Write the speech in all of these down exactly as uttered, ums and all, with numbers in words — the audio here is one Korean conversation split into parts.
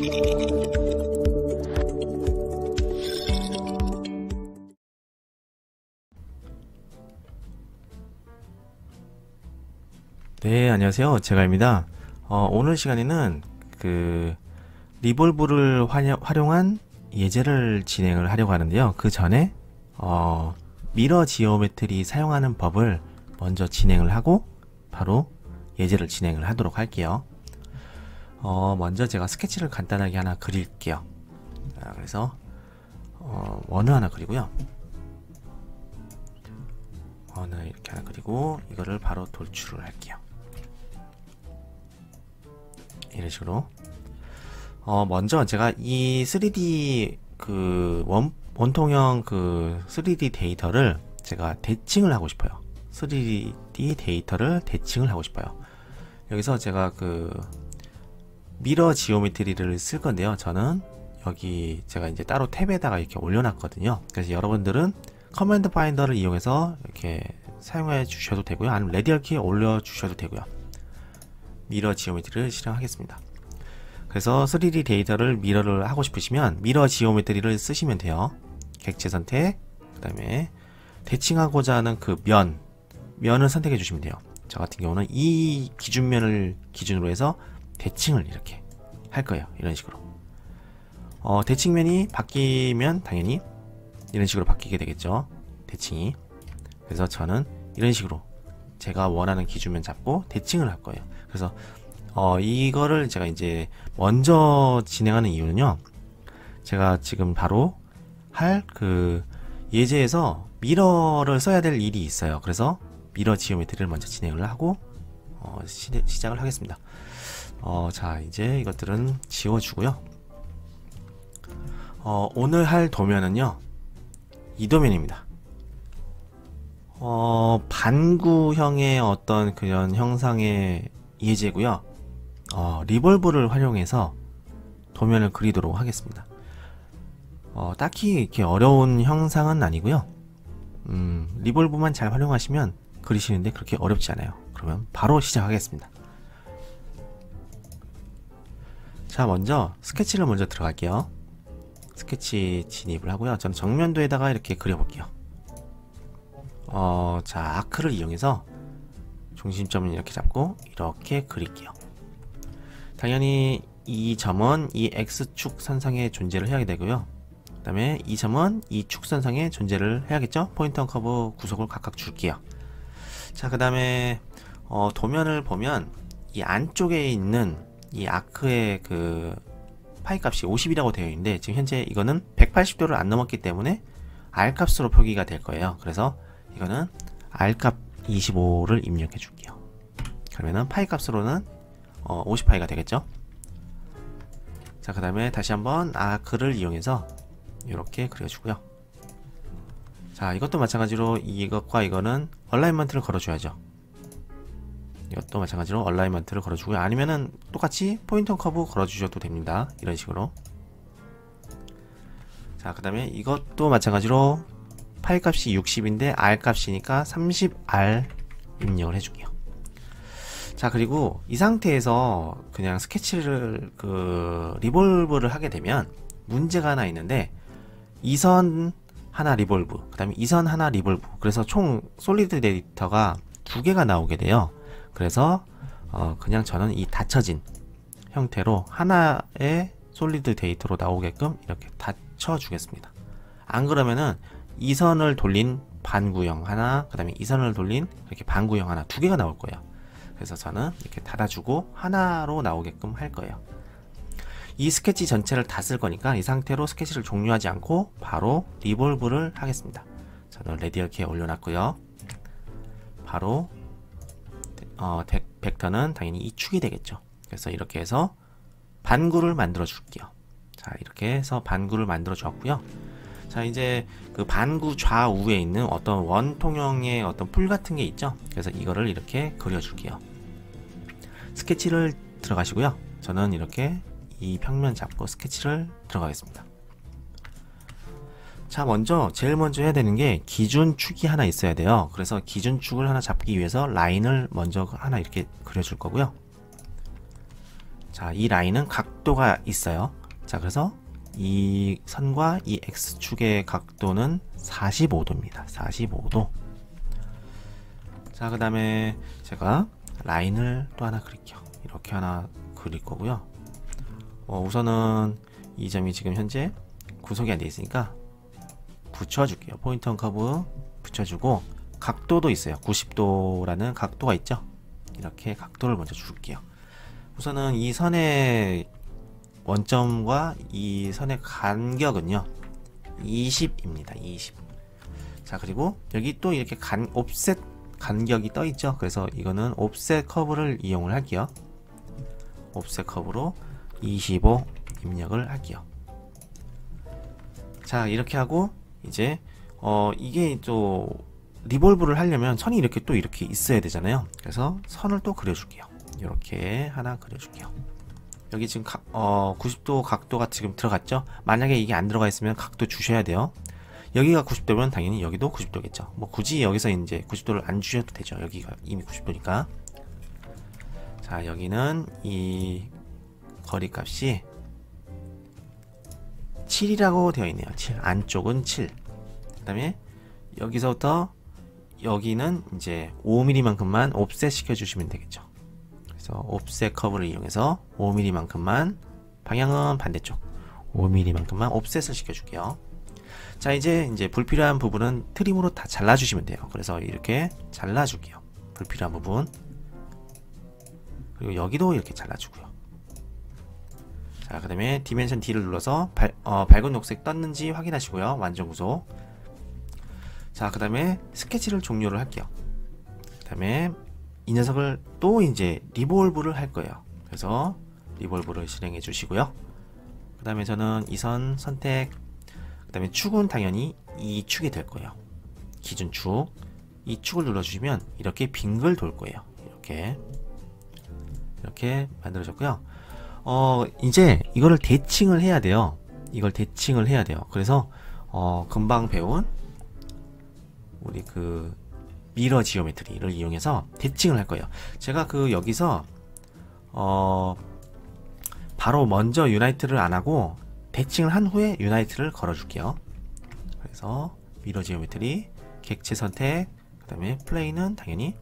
네, 안녕하세요. 제가입니다. 어, 오늘 시간에는 그 리볼브를 활용, 활용한 예제를 진행을 하려고 하는데요. 그 전에 어, 미러 지오메트리 사용하는 법을 먼저 진행을 하고 바로 예제를 진행을 하도록 할게요. 어, 먼저 제가 스케치를 간단하게 하나 그릴게요. 자, 그래서 어, 원을 하나 그리고요. 원을 이렇게 하나 그리고 이거를 바로 돌출을 할게요. 이런 식으로. 어, 먼저 제가 이 쓰리디 그 원, 원통형 그 쓰리디 데이터를 제가 대칭을 하고 싶어요. 쓰리디 데이터를 대칭을 하고 싶어요. 여기서 제가 그 미러 지오메트리를 쓸 건데요. 저는 여기 제가 이제 따로 탭에다가 이렇게 올려놨거든요. 그래서 여러분들은 커맨드 파인더를 이용해서 이렇게 사용해 주셔도 되고요. 아니면 레디얼 키 올려 주셔도 되고요. 미러 지오메트리를 실행하겠습니다. 그래서 쓰리디 데이터를 미러를 하고 싶으시면 미러 지오메트리를 쓰시면 돼요. 객체 선택, 그 다음에 대칭하고자 하는 그 면, 면을 선택해 주시면 돼요. 저 같은 경우는 이 기준면을 기준으로 해서 대칭을 이렇게 할 거예요. 이런 식으로. 어, 대칭면이 바뀌면 당연히 이런 식으로 바뀌게 되겠죠. 대칭이. 그래서 저는 이런 식으로 제가 원하는 기준면 잡고 대칭을 할 거예요. 그래서 어, 이거를 제가 이제 먼저 진행하는 이유는요. 제가 지금 바로 할 그 예제에서 미러를 써야 될 일이 있어요. 그래서 미러 지오메트리를 먼저 진행을 하고 어, 시, 시작을 하겠습니다. 어, 자, 이제 이것들은 지워주고요. 어, 오늘 할 도면은요. 이 도면입니다. 어, 반구형의 어떤 그런 형상의 예제고요. 어, 리볼브를 활용해서 도면을 그리도록 하겠습니다. 어, 딱히 이렇게 어려운 형상은 아니고요. 음, 리볼브만 잘 활용하시면 그리시는데 그렇게 어렵지 않아요. 그러면 바로 시작하겠습니다. 자, 먼저 스케치를 먼저 들어갈게요. 스케치 진입을 하고요. 저는 정면도에다가 이렇게 그려볼게요. 어, 자, 아크를 이용해서 중심점을 이렇게 잡고 이렇게 그릴게요. 당연히 이 점은 이 X축 선상에 존재를 해야 되고요. 그 다음에 이 점은 이 축선상에 존재를 해야겠죠. 포인트 앤 커브 구속을 각각 줄게요. 자, 그 다음에 어, 도면을 보면 이 안쪽에 있는 이 아크의 그 파이 값이 오십이라고 되어 있는데 지금 현재 이거는 백팔십 도를 안 넘었기 때문에 R 값으로 표기가 될 거예요. 그래서 이거는 R 값 이십오를 입력해 줄게요. 그러면은 파이 값으로는 어, 오십 파이가 되겠죠. 자, 그 다음에 다시 한번 아크를 이용해서 이렇게 그려주고요. 자, 이것도 마찬가지로 이것과 이거는 얼라이먼트를 걸어줘야죠. 이것도 마찬가지로 얼라이먼트를 걸어주고요. 아니면은 똑같이 포인트 앤 커브 걸어주셔도 됩니다. 이런 식으로. 자, 그 다음에 이것도 마찬가지로 파이 값이 육십인데 R 값이니까 삼십 알 입력을 해줄게요. 자, 그리고 이 상태에서 그냥 스케치를 그 리볼브를 하게 되면 문제가 하나 있는데 이 선 하나 리볼브, 그 다음에 이 선 하나 리볼브, 그래서 총 솔리드 데이터가 두 개가 나오게 돼요. 그래서 어 그냥 저는 이 닫혀진 형태로 하나의 솔리드 데이터로 나오게끔 이렇게 닫혀 주겠습니다. 안 그러면은 이 선을 돌린 반구형 하나, 그 다음에 이 선을 돌린 이렇게 반구형 하나, 두 개가 나올 거예요. 그래서 저는 이렇게 닫아주고 하나로 나오게끔 할 거예요. 이 스케치 전체를 다 쓸 거니까 이 상태로 스케치를 종료하지 않고 바로 리볼브를 하겠습니다. 저는 레디얼 키에 올려놨고요. 바로 어, 벡터는 당연히 이 축이 되겠죠. 그래서 이렇게 해서 반구를 만들어 줄게요. 자, 이렇게 해서 반구를 만들어 주었고요. 자, 이제 그 반구 좌우에 있는 어떤 원통형의 어떤 뿔 같은 게 있죠. 그래서 이거를 이렇게 그려 줄게요. 스케치를 들어가시고요. 저는 이렇게 이 평면 잡고 스케치를 들어가겠습니다. 자, 먼저 제일 먼저 해야 되는 게 기준축이 하나 있어야 돼요. 그래서 기준축을 하나 잡기 위해서 라인을 먼저 하나 이렇게 그려줄 거고요. 자, 이 라인은 각도가 있어요. 자, 그래서 이 선과 이 X축의 각도는 사십오 도입니다. 사십오 도. 자, 그 다음에 제가 라인을 또 하나 그릴게요. 이렇게 하나 그릴 거고요. 어, 우선은 이 점이 지금 현재 구속이 안 되어 있으니까 붙여줄게요. 포인트 온 커브 붙여주고, 각도도 있어요. 구십 도라는 각도가 있죠. 이렇게 각도를 먼저 줄게요. 우선은 이 선의 원점과 이 선의 간격은요 이십입니다. 이십. 자, 그리고 여기 또 이렇게 간 옵셋 간격이 떠 있죠. 그래서 이거는 옵셋 커브를 이용을 할게요. 옵셋 커브로 이십오 입력을 할게요. 자, 이렇게 하고 이제 어 이게 또 리볼브를 하려면 선이 이렇게 또 이렇게 있어야 되잖아요. 그래서 선을 또 그려줄게요. 이렇게 하나 그려줄게요. 여기 지금 각, 어, 구십 도 각도가 지금 들어갔죠. 만약에 이게 안 들어가 있으면 각도 주셔야 돼요. 여기가 구십 도면 당연히 여기도 구십 도겠죠. 뭐 굳이 여기서 이제 구십 도를 안 주셔도 되죠. 여기가 이미 구십 도니까. 자, 여기는 이 거리 값이 칠이라고 되어 있네요. 칠. 안쪽은 칠. 그 다음에 여기서부터 여기는 이제 오 밀리미터만큼만 옵셋 시켜주시면 되겠죠. 그래서 옵셋 커브를 이용해서 오 밀리미터만큼만, 방향은 반대쪽 오 밀리미터만큼만 옵셋을 시켜줄게요. 자, 이제 이제 불필요한 부분은 트림으로 다 잘라주시면 돼요. 그래서 이렇게 잘라줄게요. 불필요한 부분. 그리고 여기도 이렇게 잘라주고요. 자, 그 다음에 디멘션 D를 눌러서 발, 어, 밝은 녹색 떴는지 확인하시고요. 완전 구속. 자, 그 다음에 스케치를 종료를 할게요. 그 다음에 이 녀석을 또 이제 리볼브를 할 거예요. 그래서 리볼브를 실행해 주시고요. 그 다음에 저는 이 선 선택, 그 다음에 축은 당연히 이 축이 될 거예요. 기준축. 이 축을 눌러주시면 이렇게 빙글 돌 거예요. 이렇게 이렇게 만들어졌고요. 어 이제 이거를 대칭을 해야 돼요. 이걸 대칭을 해야 돼요. 그래서 어 금방 배운 우리 그 미러 지오메트리를 이용해서 대칭을 할 거예요. 제가 그 여기서 어 바로 먼저 유나이트를 안 하고 대칭을 한 후에 유나이트를 걸어 줄게요. 그래서 미러 지오메트리 객체 선택, 그 다음에 플레이는 당연히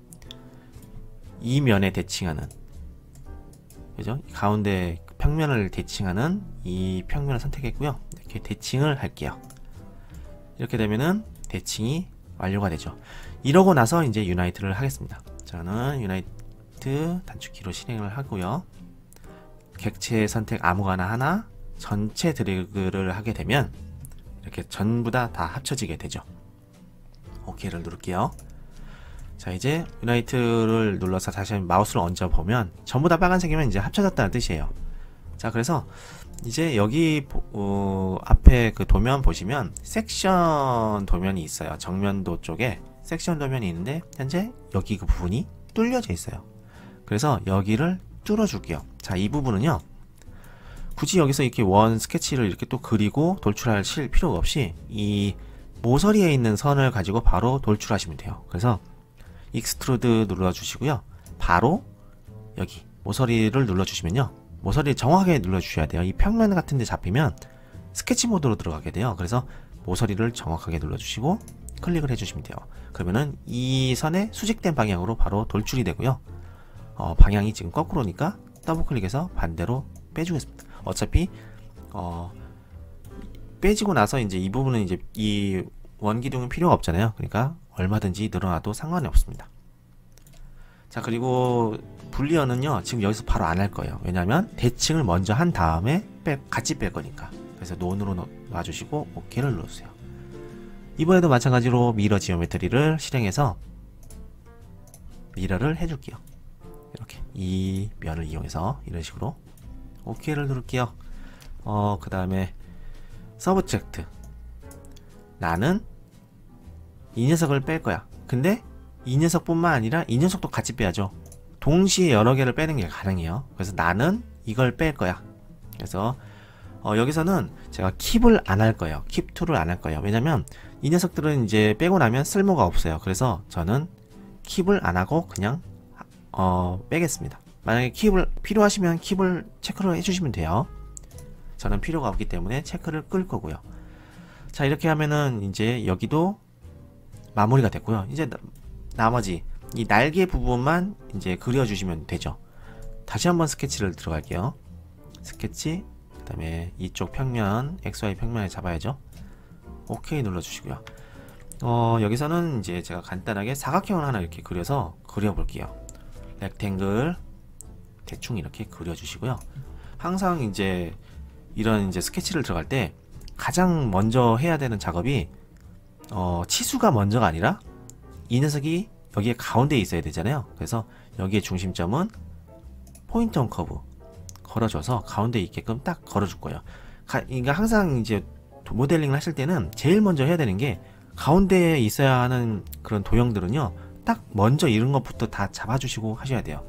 이 면에 대칭하는, 그죠? 가운데 평면을 대칭하는 이 평면을 선택했고요. 이렇게 대칭을 할게요. 이렇게 되면은 대칭이 완료가 되죠. 이러고 나서 이제 유나이트를 하겠습니다. 저는 유나이트 단축키로 실행을 하고요. 객체 선택 아무거나 하나 전체 드래그를 하게 되면 이렇게 전부 다 다 합쳐지게 되죠. 오케이를 누를게요. 자, 이제 유나이트를 눌러서 다시 마우스를 얹어 보면 전부 다 빨간색이면 이제 합쳐졌다는 뜻이에요. 자, 그래서 이제 여기 어, 앞에 그 도면 보시면 섹션 도면이 있어요. 정면도 쪽에 섹션 도면이 있는데 현재 여기 그 부분이 뚫려져 있어요. 그래서 여기를 뚫어 줄게요. 자, 이 부분은요 굳이 여기서 이렇게 원 스케치를 이렇게 또 그리고 돌출하실 필요가 없이 이 모서리에 있는 선을 가지고 바로 돌출하시면 돼요. 그래서 익스트루드 눌러주시고요. 바로 여기 모서리를 눌러주시면요. 모서리 정확하게 눌러주셔야 돼요. 이 평면 같은 데 잡히면 스케치 모드로 들어가게 돼요. 그래서 모서리를 정확하게 눌러주시고 클릭을 해주시면 돼요. 그러면은 이 선의 수직된 방향으로 바로 돌출이 되고요. 어, 방향이 지금 거꾸로니까 더블 클릭해서 반대로 빼주겠습니다. 어차피 어, 빼지고 나서 이제 이 부분은 이제 이 원기둥은 필요가 없잖아요. 그러니까 얼마든지 늘어나도 상관이 없습니다. 자, 그리고 분리어는요 지금 여기서 바로 안 할 거예요. 왜냐하면 대칭을 먼저 한 다음에 빼, 같이 뺄 거니까. 그래서 논으로 놔주시고 오케이를 눌러주세요. 이번에도 마찬가지로 미러 지오메트리를 실행해서 미러를 해줄게요. 이렇게 이 면을 이용해서 이런 식으로 오케이를 누를게요. 어, 그 다음에 서브젝트, 나는 이 녀석을 뺄 거야. 근데 이 녀석뿐만 아니라 이 녀석도 같이 빼야죠. 동시에 여러 개를 빼는 게 가능해요. 그래서 나는 이걸 뺄 거야. 그래서 어, 여기서는 제가 킵을 안 할 거예요. 킵 투를 안 할 거예요. 왜냐면 이 녀석들은 이제 빼고 나면 쓸모가 없어요. 그래서 저는 킵을 안 하고 그냥 어, 빼겠습니다. 만약에 킵을 필요하시면 킵을 체크를 해주시면 돼요. 저는 필요가 없기 때문에 체크를 끌 거고요. 자, 이렇게 하면은 이제 여기도 마무리가 됐고요. 이제 나, 나머지 이 날개 부분만 이제 그려주시면 되죠. 다시 한번 스케치를 들어갈게요. 스케치, 그 다음에 이쪽 평면, 엑스와이 평면에 잡아야죠. 오케이 눌러주시고요. 어, 여기서는 이제 제가 간단하게 사각형을 하나 이렇게 그려서 그려볼게요. 렉탱글 대충 이렇게 그려주시고요. 항상 이제 이런 이제 스케치를 들어갈 때 가장 먼저 해야 되는 작업이 어, 치수가 먼저가 아니라 이 녀석이 여기에 가운데에 있어야 되잖아요. 그래서 여기에 중심점은 포인트 온 커브 걸어줘서 가운데에 있게끔 딱 걸어줄 거예요. 가, 그러니까 항상 이제 모델링을 하실 때는 제일 먼저 해야 되는 게 가운데에 있어야 하는 그런 도형들은요, 딱 먼저 이런 것부터 다 잡아주시고 하셔야 돼요.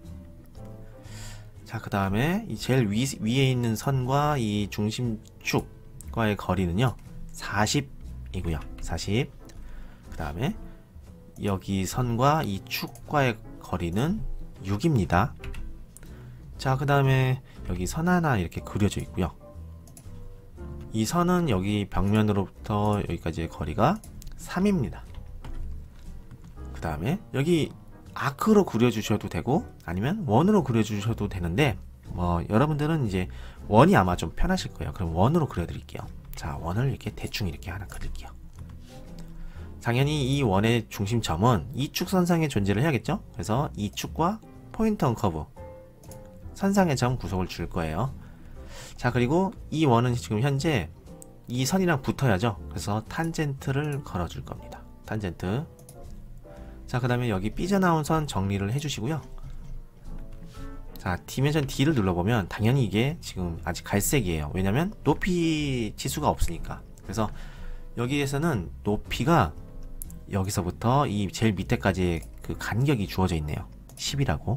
자, 그 다음에 이 제일 위, 위에 있는 선과 이 중심축과의 거리는요 사십이고요 사십. 그 다음에 여기 선과 이 축과의 거리는 육입니다. 자, 그 다음에 여기 선 하나 이렇게 그려져 있고요. 이 선은 여기 벽면으로부터 여기까지의 거리가 삼입니다. 그 다음에 여기 아크로 그려주셔도 되고 아니면 원으로 그려주셔도 되는데 뭐 여러분들은 이제 원이 아마 좀 편하실 거예요. 그럼 원으로 그려드릴게요. 자, 원을 이렇게 대충 이렇게 하나 그릴게요. 당연히 이 원의 중심점은 이 축 선상에 존재를 해야겠죠. 그래서 이 축과 포인트 온 커브 선상의 점 구속을 줄 거예요. 자, 그리고 이 원은 지금 현재 이 선이랑 붙어야죠. 그래서 탄젠트를 걸어 줄 겁니다. 탄젠트. 자, 그 다음에 여기 삐져나온 선 정리를 해주시고요. 자, 디멘션 D를 눌러보면 당연히 이게 지금 아직 갈색이에요. 왜냐면 높이 치수가 없으니까. 그래서 여기에서는 높이가 여기서부터 이 제일 밑에까지의 그 간격이 주어져 있네요. 십이라고.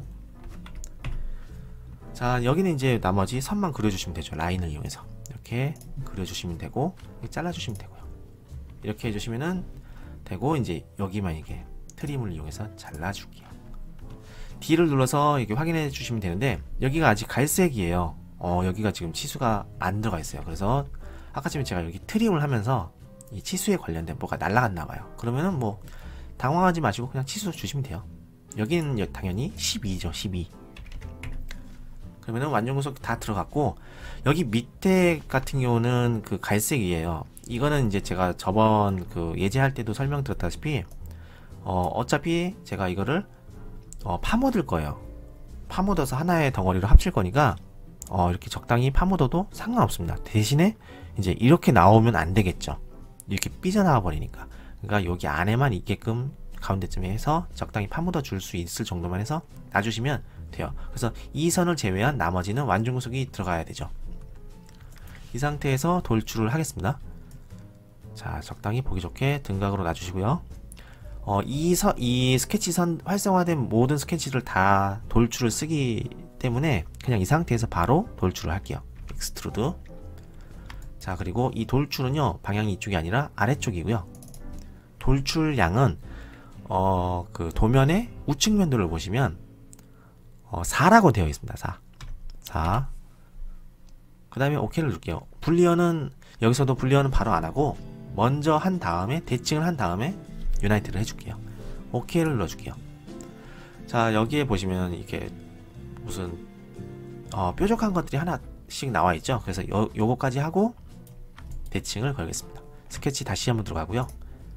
자, 여기는 이제 나머지 선만 그려주시면 되죠. 라인을 이용해서 이렇게 그려주시면 되고 잘라주시면 되고요. 이렇게 해주시면은 되고, 이제 여기만 이게 트림을 이용해서 잘라줄게요. D를 눌러서 이렇게 확인해 주시면 되는데 여기가 아직 갈색이에요. 어, 여기가 지금 치수가 안 들어가 있어요. 그래서 아까쯤에 제가 여기 트림을 하면서 이 치수에 관련된 뭐가 날라갔나 봐요. 그러면은 뭐 당황하지 마시고 그냥 치수 주시면 돼요. 여기는 당연히 십이죠. 십이. 그러면은 완전 구속 다 들어갔고, 여기 밑에 같은 경우는 그 갈색이에요. 이거는 이제 제가 저번 그 예제할 때도 설명드렸다시피 어, 어차피 제가 이거를 어, 파묻을 거예요. 파묻어서 하나의 덩어리로 합칠 거니까 어, 이렇게 적당히 파묻어도 상관없습니다. 대신에 이제 이렇게 나오면 안 되겠죠. 이렇게 삐져나와 버리니까. 그러니까 여기 안에만 있게끔 가운데쯤에 해서 적당히 파묻어 줄 수 있을 정도만 해서 놔주시면 돼요. 그래서 이 선을 제외한 나머지는 완전 구속이 들어가야 되죠. 이 상태에서 돌출을 하겠습니다. 자, 적당히 보기 좋게 등각으로 놔주시고요. 어, 이, 서, 이 스케치 선 활성화된 모든 스케치를 다 돌출을 쓰기 때문에 그냥 이 상태에서 바로 돌출을 할게요. 익스트루드. 자, 그리고 이 돌출은요 방향이 이쪽이 아니라 아래쪽이고요. 돌출량은 어, 그 도면의 우측 면도를 보시면 어, 사라고 되어 있습니다. 사. 사. 그 다음에 오케이를 줄게요. 불리언은 여기서도 불리언은 바로 안 하고 먼저 한 다음에 대칭을 한 다음에 유나이트를 해줄게요. 오케이를 눌러줄게요. 자, 여기에 보시면 이렇게 무슨 어, 뾰족한 것들이 하나씩 나와 있죠. 그래서 요, 요거까지 하고 대칭을 걸겠습니다. 스케치 다시 한번 들어가고요.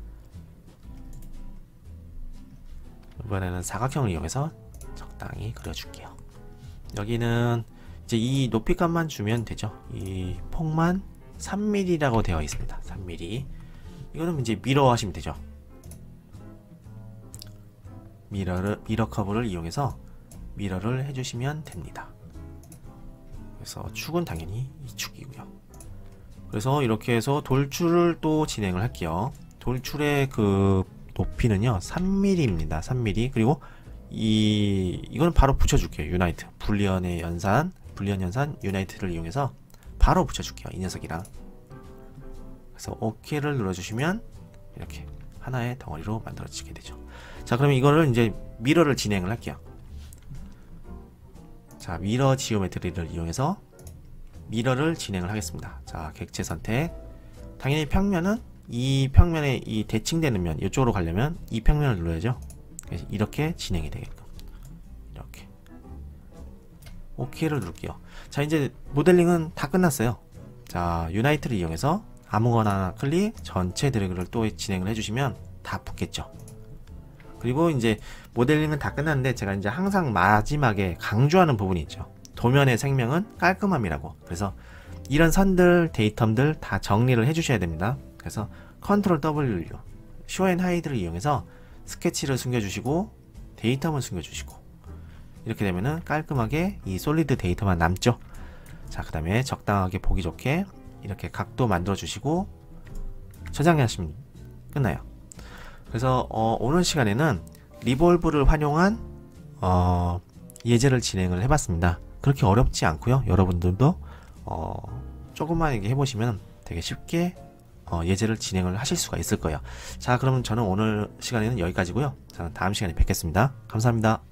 이번에는 사각형을 이용해서 적당히 그려줄게요. 여기는 이제 이 높이값만 주면 되죠. 이 폭만 삼 밀리미터라고 되어 있습니다. 삼 밀리미터. 이거는 이제 미러 하시면 되죠. 미러를, 미러 커브를 이용해서 미러를 해주시면 됩니다. 그래서 축은 당연히 이 축이고요. 그래서 이렇게 해서 돌출을 또 진행을 할게요. 돌출의 그 높이는요 삼 밀리미터입니다. 삼 밀리미터. 그리고 이 이거는 바로 붙여줄게요. 유나이트. 불리언의 연산, 불리언 연산 유나이트를 이용해서 바로 붙여줄게요. 이 녀석이랑. 그래서 오케이를 눌러주시면 이렇게 하나의 덩어리로 만들어지게 되죠. 자, 그러면 이거를 이제 미러를 진행을 할게요. 자, 미러 지오메트리를 이용해서 미러를 진행을 하겠습니다. 자, 객체 선택. 당연히 평면은 이 평면에 이 대칭되는 면 이쪽으로 가려면 이 평면을 눌러야죠. 그래서 이렇게 진행이 되게끔 이렇게 오케이를 누를게요. 자, 이제 모델링은 다 끝났어요. 자, 유나이트를 이용해서 아무거나 클릭 전체 드래그를 또 진행을 해주시면 다 붙겠죠. 그리고 이제 모델링은 다 끝났는데 제가 이제 항상 마지막에 강조하는 부분이 있죠. 도면의 생명은 깔끔함이라고. 그래서 이런 선들, 데이텀들 다 정리를 해주셔야 됩니다. 그래서 컨트롤 더블유, 쇼 앤 하이드를 이용해서 스케치를 숨겨주시고 데이텀을 숨겨주시고 이렇게 되면은 깔끔하게 이 솔리드 데이터만 남죠. 자, 그 다음에 적당하게 보기 좋게 이렇게 각도 만들어 주시고 저장하시면 끝나요. 그래서 어, 오늘 시간에는 리볼브를 활용한 어, 예제를 진행을 해봤습니다. 그렇게 어렵지 않고요. 여러분들도 어, 조금만 이렇게 해보시면 되게 쉽게 어, 예제를 진행을 하실 수가 있을 거예요. 자, 그러면 저는 오늘 시간에는 여기까지고요. 저는 다음 시간에 뵙겠습니다. 감사합니다.